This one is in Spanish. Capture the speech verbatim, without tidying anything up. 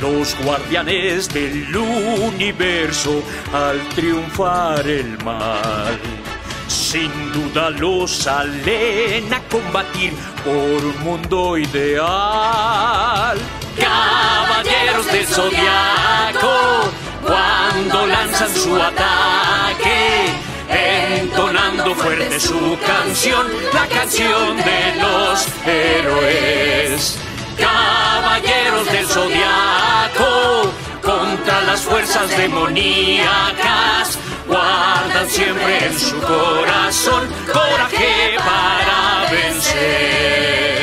los guardianes del universo al triunfar el mal. Sin duda los salen a combatir por un mundo ideal. Caballeros del Zodiaco, cuando lanzan su ataque, entonando fuerte su canción, la canción de los héroes. Caballeros del Zodiaco, contra las fuerzas demoníacas, guardan siempre en su corazón coraje para vencer.